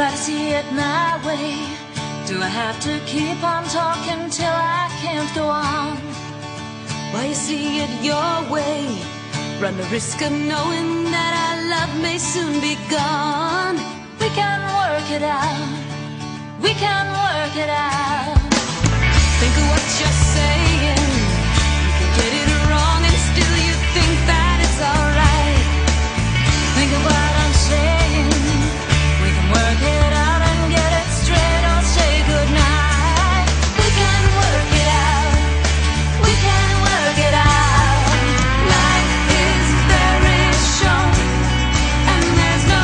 try to see it my way. Do I have to keep on talking till I can't go on? Why you see it your way? Run the risk of knowing that our love may soon be gone. We can work it out. We can work it out. Think of what you're saying. You can get it wrong and still you think that it's alright. Think of what I'm saying. We can work it out and get it straight or say goodnight. We can work it out. We can work it out. Life is very short and there's no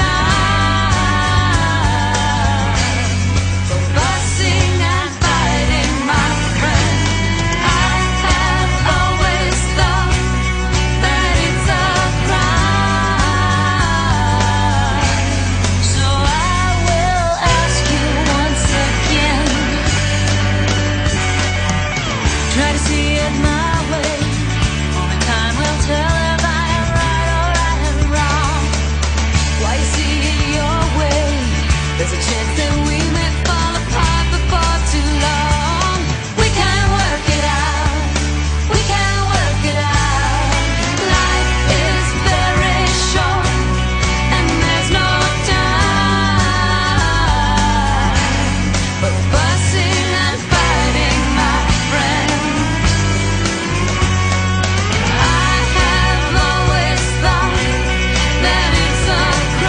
time for fussing and fighting, my friend. I have always thought that it's a crime. So I will ask you once again. Try to see it my way. Only time will tell if I am right or I am wrong. Why you see it your way? There's a chance that we may fall apart before too long. We can work it out. We can work it out. Life is very short and there's no time for fussing and fighting, my friend. I have always thought that it's a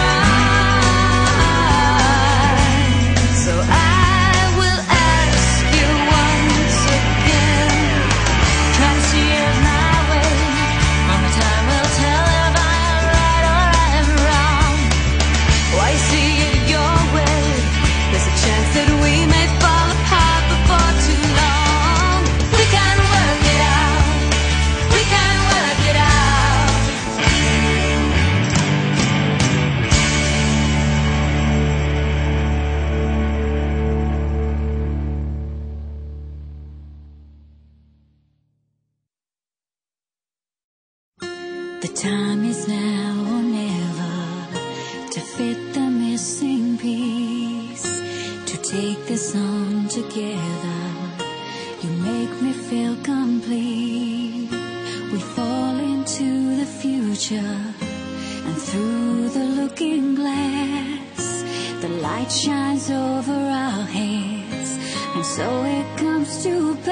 crime. So I will ask you once again. Try to see it my way. Only time will tell if I am right or I am wrong. Why you see it your way? There's a chance that we may fall apart before too long. We can work it out. We can work it out. The time is now or never to fit the missing piece, to take this on together. You make me feel complete. We fall into the future, and through the looking glass, the light shines over our heads, and so it comes to